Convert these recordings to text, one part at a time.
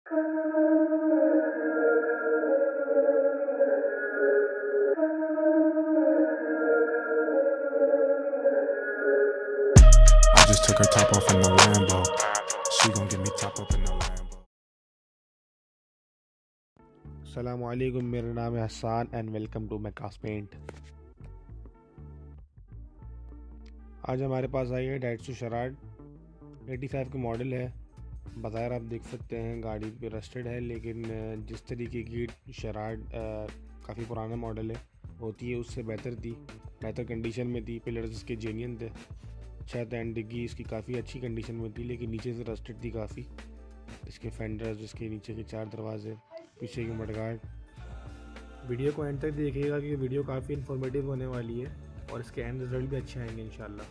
I just took her top off in the Lambo. She gon' get me top up in the Lambo. अस्सलामुअलैकुम, मेरा नाम है Hasan and welcome to मैकास paint. आज हमारे पास आई है डाइट्सू शराड 85 का मॉडल है। बाज़ार आप देख सकते हैं गाड़ी पे रस्टेड है, लेकिन जिस तरीके की शराड काफ़ी पुराना मॉडल है होती है उससे बेहतर कंडीशन में थी। पिलर्स इसके जेन्युइन थे, छत एंड डिग्गी इसकी काफ़ी अच्छी कंडीशन में थी, लेकिन नीचे से रस्टेड थी काफ़ी। इसके फेंडर्स, इसके नीचे के 4 दरवाजे, पीछे की मडगार्ड। वीडियो को एंड तक देखिएगा क्योंकि वीडियो काफ़ी इन्फॉर्मेटिव होने वाली है और इसके एंड रिजल्ट भी अच्छे आएंगे इंशाल्लाह।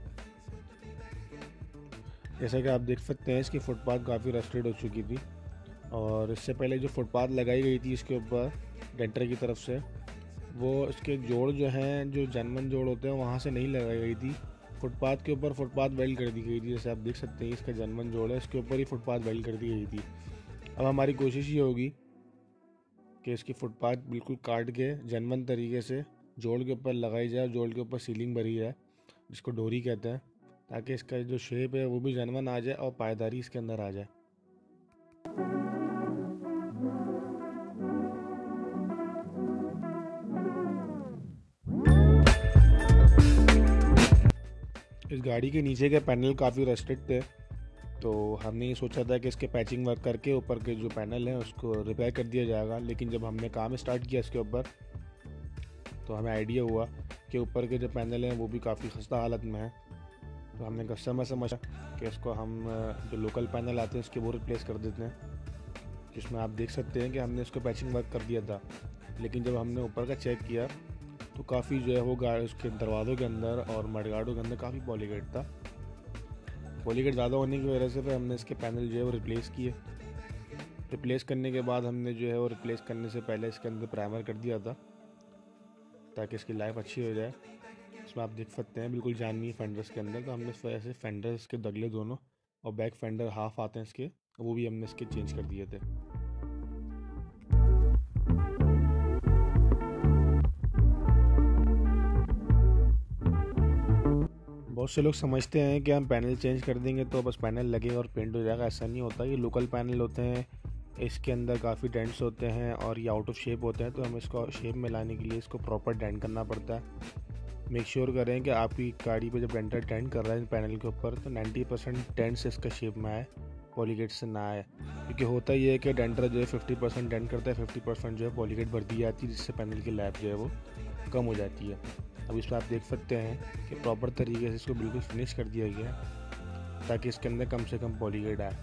जैसा कि आप देख सकते हैं इसकी फुटपाथ काफ़ी रस्टेड हो चुकी थी और इससे पहले जो फुटपाथ लगाई गई थी इसके ऊपर डेंटर की तरफ से, वो इसके जोड़ जो हैं, जो जेन्युइन जोड़ होते हैं वहाँ से नहीं लगाई गई थी। फुटपाथ के ऊपर फुटपाथ वेल्ड कर दी गई थी। जैसे आप देख सकते हैं इसका जेन्युइन जोड़ है, इसके ऊपर ही फुटपाथ वेल्ड कर दी गई थी। अब हमारी कोशिश ये होगी कि इसकी फुटपाथ बिल्कुल काट के जेन्युइन तरीके से जोड़ के ऊपर लगाई जाए। जोड़ के ऊपर सीलिंग भरी है जिसको डोरी कहते हैं, ताकि इसका जो शेप है वो भी जेन्युइन आ जाए और पायदारी इसके अंदर आ जाए। इस गाड़ी के नीचे के पैनल काफ़ी रस्टेड थे, तो हमने ये सोचा था कि इसके पैचिंग वर्क करके ऊपर के जो पैनल हैं उसको रिपेयर कर दिया जाएगा। लेकिन जब हमने काम स्टार्ट किया इसके ऊपर तो हमें आइडिया हुआ कि ऊपर के जो पैनल हैं वो भी काफ़ी खस्ता हालत में हैं। तो हमने कस्टमर से समझा कि इसको हम जो लोकल पैनल आते हैं उसके वो रिप्लेस कर देते हैं, जिसमें आप देख सकते हैं कि हमने इसको पैचिंग वर्क कर दिया था। लेकिन जब हमने ऊपर का चेक किया तो काफ़ी जो है वो गाड़ी उसके दरवाज़ों के अंदर और मडगार्डों के अंदर काफ़ी पॉलीगेट था। पॉलीगेट ज़्यादा होने की वजह से फिर हमने इसके पैनल जो है वो रिप्लेस किए। रिप्लेस करने के बाद हमने जो है वो रिप्लेस करने से पहले इसके अंदर प्राइमर कर दिया था ताकि इसकी लाइफ अच्छी हो जाए। इसमें आप देख सकते हैं बिल्कुल जान नहीं है फेंडर्स के अंदर, तो हमने इस वजह से फेंडर्स के दगले दोनों और बैक फेंडर हाफ आते हैं इसके, वो भी हमने इसके चेंज कर दिए थे। बहुत से लोग समझते हैं कि हम पैनल चेंज कर देंगे तो बस पैनल लगेगा और पेंट हो जाएगा। ऐसा नहीं होता। ये लोकल पैनल होते हैं, इसके अंदर काफ़ी डेंट्स होते हैं और ये आउट ऑफ शेप होते हैं, तो हमें इसको शेप में लाने के लिए इसको प्रॉपर डेंट करना पड़ता है। मेक श्योर करें कि आपकी गाड़ी पे जब डेंटर डेंट कर रहा है पैनल के ऊपर तो 90% डेंट से इसका शेप में आए, पॉलीगेट से ना आए। क्योंकि होता ये है कि डेंटर जो है 50% डेंट करता है, 50% जो है पॉलीगेट भर दी जाती है, जिससे पैनल की लाइफ जो है वो कम हो जाती है। अब इसमें आप देख सकते हैं कि प्रॉपर तरीके से इसको बिल्कुल फिनिश कर दिया गया है ताकि इसके अंदर कम से कम पॉलीगेट आए।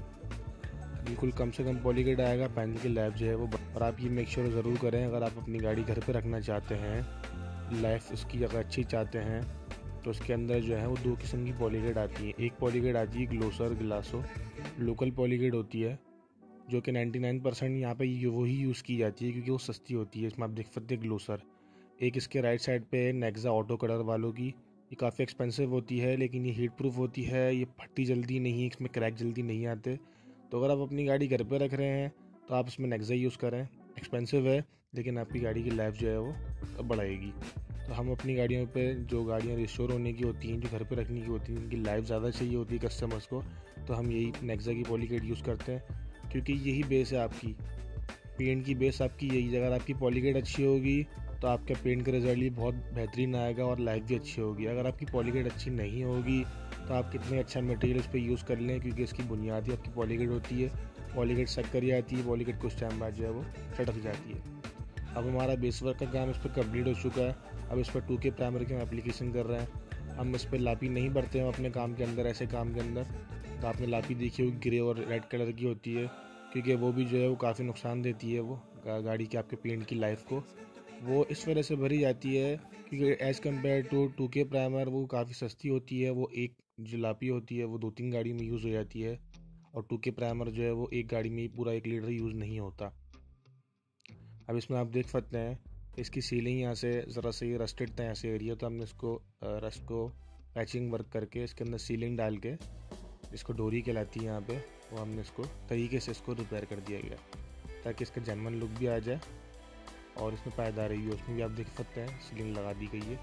बिल्कुल कम से कम पॉलीगेट आएगा, पैनल की लाइफ जो है वो। और आप ये मेक श्योर ज़रूर करें, अगर आप अपनी गाड़ी घर पे रखना चाहते हैं, लाइफ उसकी अगर अच्छी चाहते हैं, तो उसके अंदर जो है वो 2 किस्म की पॉलीगेट आती है। एक पॉलीगेट आती है ग्लोसर ग्लासो, लोकल पॉलीगेट होती है जो कि 99% यहाँ पे वही यूज़ की जाती है क्योंकि वो सस्ती होती है। इसमें आप देख सकते हैं ग्लोसर। एक इसके राइट साइड पे नेक्सा ऑटो कलर वालों की, ये काफ़ी एक्सपेंसिव होती है, लेकिन ये हीट प्रूफ होती है, ये फटती जल्दी नहीं, इसमें क्रैक जल्दी नहीं आते। तो अगर आप अपनी गाड़ी घर पे रख रहे हैं तो आप इसमें नेक्सा यूज़ करें। एक्सपेंसिव है लेकिन आपकी गाड़ी की लाइफ जो है वो बढ़ाएगी। तो हम अपनी गाड़ियों पे, जो गाड़ियाँ रिस्टोर होने की होती हैं, जो घर पे रखने की होती हैं, इनकी लाइफ ज़्यादा चाहिए होती है कस्टमर्स को, तो हम यही नेक्सा की पॉलीगेट यूज़ करते हैं क्योंकि यही बेस है आपकी पेंट की। बेस आपकी यही, अगर आपकी पॉलीगेट अच्छी होगी तो आपका पेंट का रिजल्ट भी बहुत बेहतरीन आएगा और लाइफ भी अच्छी होगी। अगर आपकी पॉलीगेट अच्छी नहीं होगी तो आप कितने अच्छा मटेरियल उस पर यूज़ कर लें, क्योंकि इसकी बुनियाद ही आपकी पॉलीगेट होती है। पॉलीगेट सक कर आती है, पॉलीगेट कुछ टाइम बाद जो है वो चटक जाती है। अब हमारा बेस वर्क का काम इस पर कंप्लीट हो चुका है। अब इस पर 2K प्राइमर की हम एप्लीकेशन कर रहे हैं। हम इस पर लापी नहीं भरते हैं अपने काम के अंदर, ऐसे काम के अंदर। तो आपने लापी देखी होगी, ग्रे और रेड कलर की होती है, क्योंकि वो भी जो है वो काफ़ी नुकसान देती है वो गाड़ी की, आपके पेंट की लाइफ को। वो इस वजह से भरी जाती है क्योंकि as compare to 2K primer वो काफ़ी सस्ती होती है। वो एक जो लापी होती है वो 2-3 गाड़ी में यूज़ हो जाती है, और 2K प्राइमर जो है वो एक गाड़ी में ही पूरा 1 लीटर यूज़ नहीं होता। अब इसमें आप देख सकते हैं इसकी सीलिंग यहाँ से ज़रा से ये रस्टेड था यहाँ से एरिया, तो हमने इसको रस्ट को पैचिंग वर्क करके इसके अंदर सीलिंग डाल के, इसको डोरी कहलाती है यहाँ पे, वो हमने इसको तरीके से इसको रिपेयर कर दिया गया ताकि इसका जेन्युइन लुक भी आ जाए और इसमें पायदारी भी, उसमें भी आप देख सकते हैं सीलिंग लगा दी गई है।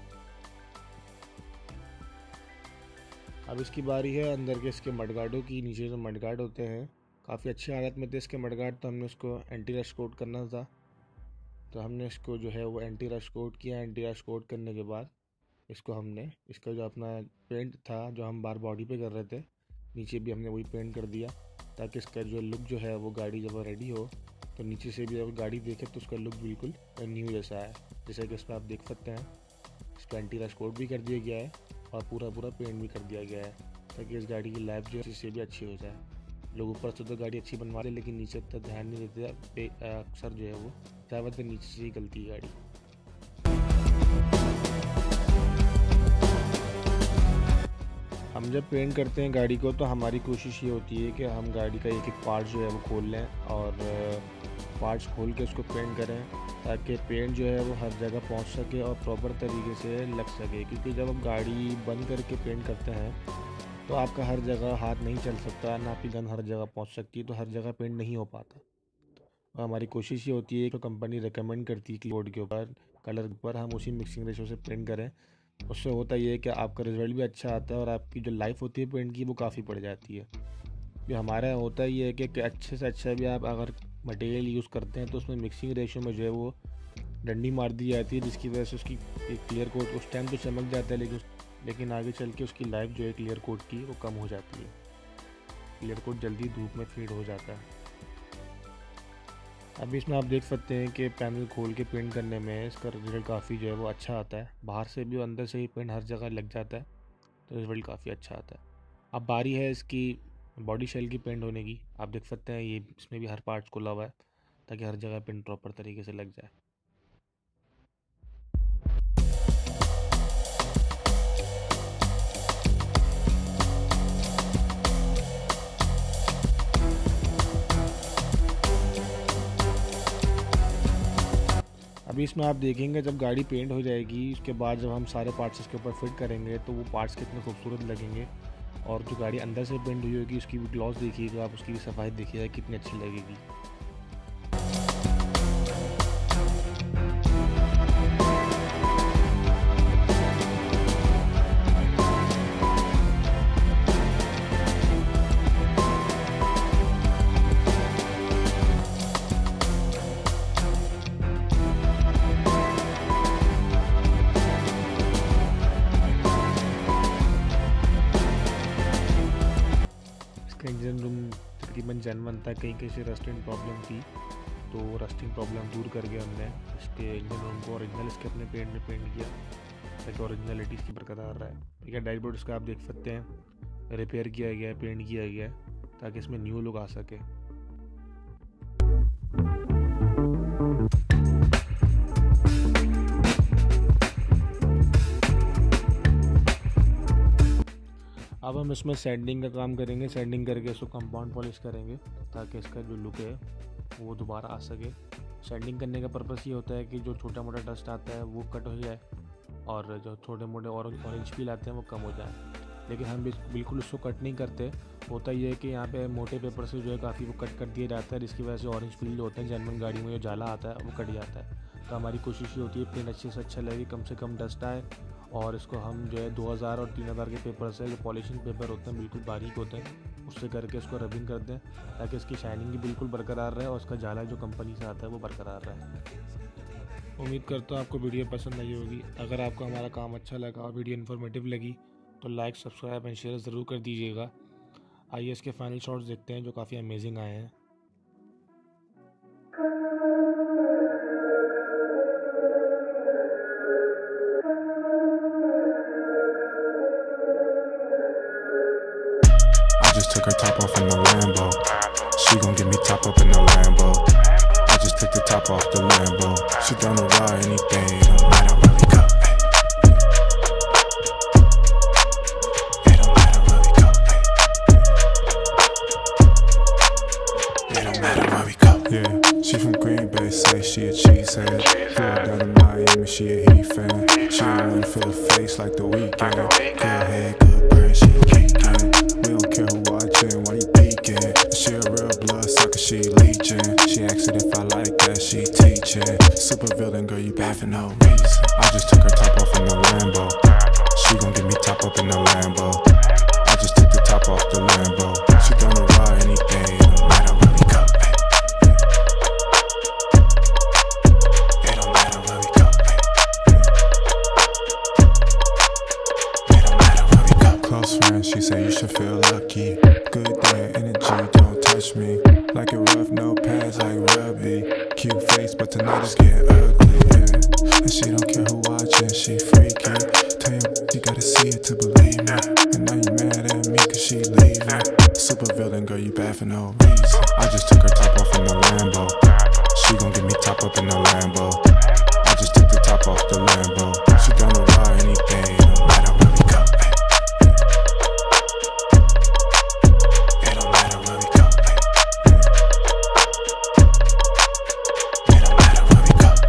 अब इसकी बारी है अंदर के इसके मडगार्डों की। नीचे जो मडगार्ड होते हैं काफ़ी अच्छी हालत में थे इसके मडगार्ड, तो हमने इसको एंटी रश कोट करना था। तो हमने इसको जो है वो एंटी रश कोट किया। एंटी रश कोट करने के बाद इसको हमने इसका जो अपना पेंट था जो हम बार बॉडी पे कर रहे थे, नीचे भी हमने वही पेंट कर दिया ताकि इसका जो लुक जो है वो गाड़ी जब रेडी हो तो नीचे से भी जब गाड़ी देखे तो उसका लुक बिल्कुल न्यू जैसा है। जैसे कि इसमें आप देख सकते हैं इसका एंटी रश कोट भी कर दिया गया है और पूरा पेंट भी कर दिया गया है ताकि इस गाड़ी की लाइफ जो है इससे भी अच्छी हो जाए। लोग ऊपर से तो गाड़ी अच्छी बनवा रहे लेकिन नीचे तक ध्यान नहीं देते, अक्सर जो है वो ज़्यादातर नीचे से ही गलती है गाड़ी। हम जब पेंट करते हैं गाड़ी को तो हमारी कोशिश ये होती है कि हम गाड़ी का एक एक पार्ट जो है वो खोल लें और पार्ट्स खोल के उसको पेंट करें ताकि पेंट जो है वो हर जगह पहुंच सके और प्रॉपर तरीके से लग सके। क्योंकि जब आप गाड़ी बंद करके पेंट करते हैं तो आपका हर जगह हाथ नहीं चल सकता, ना आपकी गन हर जगह पहुंच सकती, तो हर जगह पेंट नहीं हो पाता। और हमारी कोशिश ये होती है कि कंपनी रिकमेंड करती है कि बोर्ड के ऊपर कलर के ऊपर हम उसी मिक्सिंग रेशो से पेंट करें। उससे होता ये है कि आपका रिज़ल्ट भी अच्छा आता है और आपकी जो लाइफ होती है पेंट की वो काफ़ी बढ़ जाती है। भी हमारा होता ये है कि अच्छे से अच्छा भी आप अगर मटेरियल यूज़ करते हैं तो उसमें मिक्सिंग रेशियो में जो है वो डंडी मार दी जाती है, जिसकी वजह से उसकी क्लियर कोट उस टाइम तो चमक जाता है लेकिन आगे चल के उसकी लाइफ जो है क्लियर कोट की वो कम हो जाती है। क्लियर कोट जल्दी धूप में फेड हो जाता है। अभी इसमें आप देख सकते हैं कि पैनल खोल के पेंट करने में इसका रिजल्ट काफ़ी जो है वो अच्छा आता है। बाहर से भी और अंदर से ही पेंट हर जगह लग जाता है तो रिजल्ट काफ़ी अच्छा आता है। अब बारी है इसकी बॉडी शेल की पेंट होने की। आप देख सकते हैं ये इसमें भी हर पार्ट्स खुला हुआ है ताकि हर जगह पेंट प्रॉपर तरीके से लग जाए। अभी इसमें आप देखेंगे जब गाड़ी पेंट हो जाएगी उसके बाद जब हम सारे पार्ट्स इसके ऊपर फिट करेंगे तो वो पार्ट्स कितने खूबसूरत लगेंगे और जो गाड़ी अंदर से पेंट हुई होगी उसकी भी ग्लॉस देखिएगा आप, उसकी भी सफाई देखिएगा कितनी अच्छी लगेगी। इंजन रूम तकरीबन जेन्युइन था, कहीं से रस्टिंग प्रॉब्लम थी तो रस्टिंग प्रॉब्लम दूर करके हमने इसके इंजन रूम को ओरिजिनल इसके अपने पेंट में पेंट किया ताकि ओरिजिनलिटी इसकी बरकरार रहे। ठीक है, डैशबोर्ड इसका आप देख सकते हैं रिपेयर किया गया है, पेंट किया गया है ताकि इसमें न्यू लुक आ सके। अब हम इसमें सैंडिंग का काम करेंगे। सैंडिंग करके इसको कंपाउंड पॉलिश करेंगे ताकि इसका जो लुक है वो दोबारा आ सके। सैंडिंग करने का पर्पस ये होता है कि जो छोटा मोटा डस्ट आता है वो कट हो जाए और जो छोटे मोटे ऑरेंज पील आते हैं वो कम हो जाए। लेकिन हम बिल्कुल उसको कट नहीं करते। होता ये है कि यहाँ पे मोटे पेपर से जो है काफ़ी वो कट कर दिया जाता है, जिसकी वजह से ऑरेंज पील जो होते हैं जेन्युइन गाड़ी में जो जाला आता है वो कट जाता है। तो हमारी कोशिश ये होती है पेंट अच्छे से अच्छा लगे, कम से कम डस्ट आए और इसको हम जो है 2000 और 3000 के पेपर से जो पॉलिशिंग पेपर होते हैं बिल्कुल बारीक होते हैं उससे करके इसको रबिंग कर दें ताकि इसकी शाइनिंग भी बिल्कुल बरकरार रहे और उसका जाला जो कंपनी से आता है वो बरकरार रहे। उम्मीद करता हूँ आपको वीडियो पसंद आई होगी। अगर आपको हमारा काम अच्छा लगा और वीडियो इन्फॉर्मेटिव लगी तो लाइक, सब्सक्राइब एंड शेयर ज़रूर कर दीजिएगा। आइए इसके फाइनल शॉट्स देखते हैं जो काफ़ी अमेजिंग आए हैं। Took her top off in the Lambo. She gon' get me top up in the Lambo. I just took the top off the Lambo. She down to ride anything, it don't matter where we go. It don't matter where we go. It don't matter where we go. Yeah, she from Green Bay, say she a cheesehead. Flew down to Miami, she a Heat fan. She don't wanna feel the face like the Weeknd. Good head, good bird, she a geek. We don't care who watching, why you peeking. teaching. She asked it if I like that, she teaching. Super villain, girl, you bad for no reason. I just took her top off in the Lambo. She gon' get me top up in the Lambo. I just took the top off the Lambo. She gonna ride anything, it don't matter where we go. It don't matter where we go. It don't matter where we go. Close friend, she said you should feel lucky. Good day, energy, don't touch me. Like it rough, no pads like rugby. Cute face, but tonight it's getting ugly, yeah. And she don't care who watching, she freaky. Tell you gotta see it to believe me. And now you mad at me cause she leaving. Super villain, girl, you bad for no reason. I just took her top off in the Lambo. She gon' get me top up in the Lambo. I just took the top off the Lambo. She gonna ride anything, it don't matter where we go. It don't matter where we go. It don't matter where we go.